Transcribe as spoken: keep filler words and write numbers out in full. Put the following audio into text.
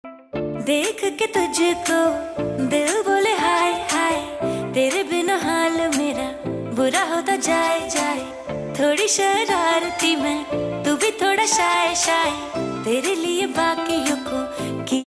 देख के तुझको दिल बोले हाय हाय, तेरे बिना हाल मेरा बुरा होता जाए जाए। थोड़ी शरारती मैं, तू भी थोड़ा शाय शाय, तेरे लिए बाकियों